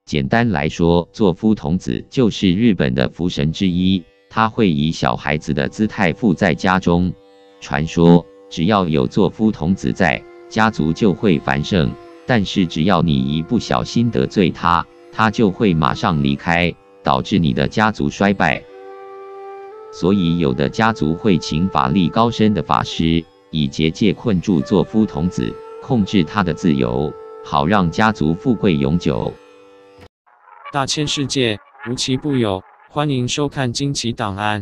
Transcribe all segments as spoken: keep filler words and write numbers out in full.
简单来说，座敷童子就是日本的福神之一，他会以小孩子的姿态附在家中。传说，只要有座敷童子在，家族就会繁盛。但是只要你一不小心得罪他，他就会马上离开，导致你的家族衰败。所以有的家族会请法力高深的法师，以结界困住座敷童子，控制他的自由，好让家族富贵永久。 大千世界无奇不有，欢迎收看惊奇档案。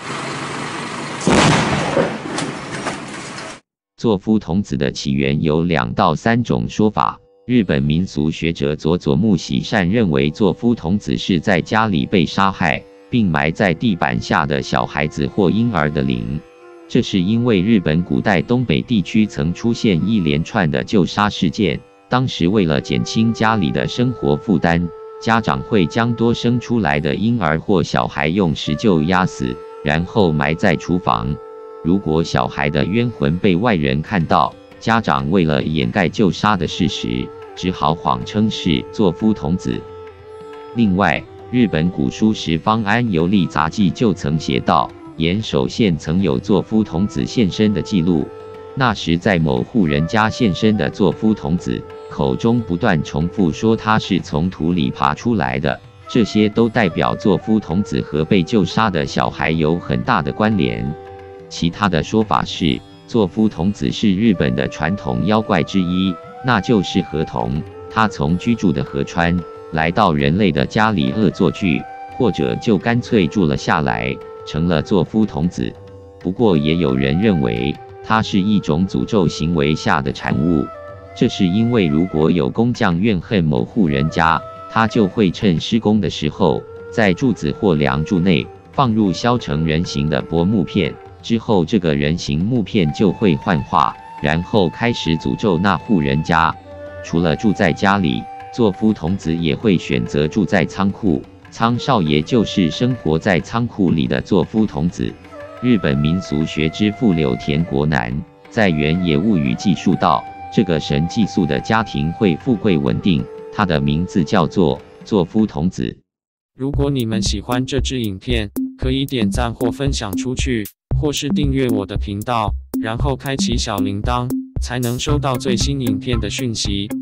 座敷童子的起源有两到三种说法。日本民俗学者佐佐木喜善认为，座敷童子是在家里被杀害，并埋在地板下的小孩子或婴儿的灵。这是因为日本古代东北地区曾出现一连串的救杀事件，当时为了减轻家里的生活负担，家长会将多生出来的婴儿或小孩用石臼压死，然后埋在厨房。如果小孩的冤魂被外人看到，家长为了掩盖救杀的事实，只好谎称是座敷童子。另外，日本古书《十方安游历杂记》就曾写道，岩手县曾有座敷童子现身的记录。那时在某户人家现身的座敷童子，口中不断重复说他是从土里爬出来的，这些都代表座敷童子和被救杀的小孩有很大的关联。其他的说法是，座敷童子是日本的传统妖怪之一，那就是河童。他从居住的河川来到人类的家里恶作剧，或者就干脆住了下来，成了座敷童子。不过也有人认为，它是一种诅咒行为下的产物。这是因为如果有工匠怨恨某户人家，他就会趁施工的时候，在柱子或梁柱内放入削成人形的薄木片。之后，这个人形木片就会幻化，然后开始诅咒那户人家。除了住在家里，座敷童子也会选择住在仓库。仓少爷就是生活在仓库里的座敷童子。日本民俗学之父柳田国男在《原野物语》记述到，这个神寄宿的家庭会富贵稳定，他的名字叫做座敷童子。 如果你们喜欢这支影片，可以点赞或分享出去，或是订阅我的频道，然后开启小铃铛，才能收到最新影片的讯息。